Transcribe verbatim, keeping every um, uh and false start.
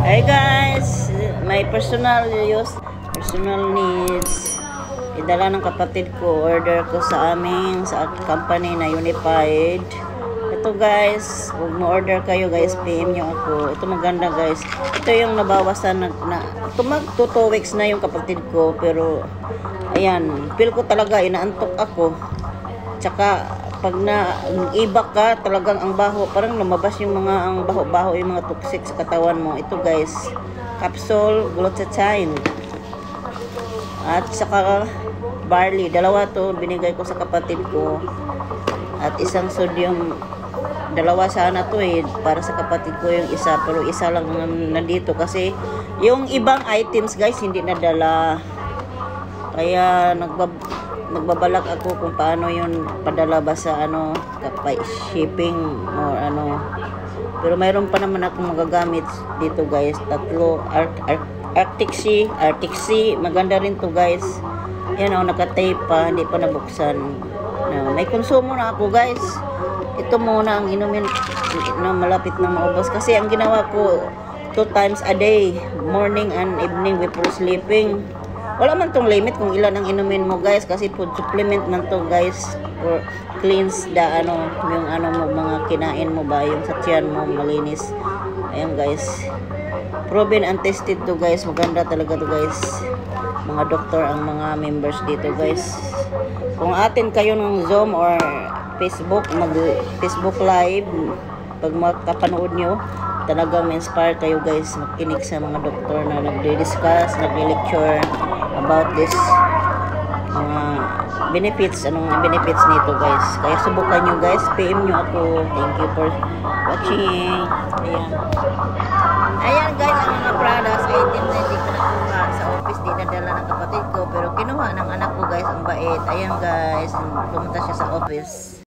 Hey guys, my personal use, personal needs. Idala ng kapatid ko, order ko sa aming sa company na Unified. Ito guys, huwag mo order kayo guys, P M nyo ako. Ito maganda guys. Ito yung nabawasan na, na ito mag two weeks na yung kapatid ko, pero ayan, feel ko talaga inaantok ako. Tsaka pag na iba ka, talagang ang baho, parang lumabas yung mga ang baho-baho, yung mga toxic sa katawan mo. Ito guys, capsule glutathione at saka barley, dalawa to binigay ko sa kapatid ko, at isang sodium, dalawa sana to eh para sa kapatid ko yung isa, pero isa lang nandito kasi yung ibang items guys hindi nadala, kaya nagbab nagbabalak ako kung paano yun padala ba sa ano, kapay shipping or ano. Pero mayroon pa naman akong magagamit dito guys, tatlo. Art, Art, Arctic Sea, Arctic Sea, maganda rin to guys. Yan o, nakatape pa, hindi pa nabuksan. No, may konsumo na ako guys. Ito muna ang inumin na malapit na maubos, kasi ang ginawa ko two times a day, morning and evening before sleeping. Wala man tong limit kung ilan ang inumin mo guys, kasi food supplement man to guys, or cleanse the ano, yung ano mo, mga kinain mo ba, yung sa tiyan mo malinis. Ayan guys, proven and tested to guys, maganda talaga to guys. Mga doktor ang mga members dito guys. Kung atin kayo ng Zoom or Facebook, mag Facebook live, pag makapanood nyo, talagang inspire kayo guys makinig sa mga doktor na nagdi-discuss, nagdi-lecture about this mga benefits, anong benefits nito guys. Kaya subukan nyo guys, P M nyo ako. Thank you for watching. Ayan, ayan guys, ang mga products item na hindi ko nakuha sa office, di nadala ng kapatid ko, pero kinuha ng anak ko guys, ang bait. Ayan guys, pumunta siya sa office.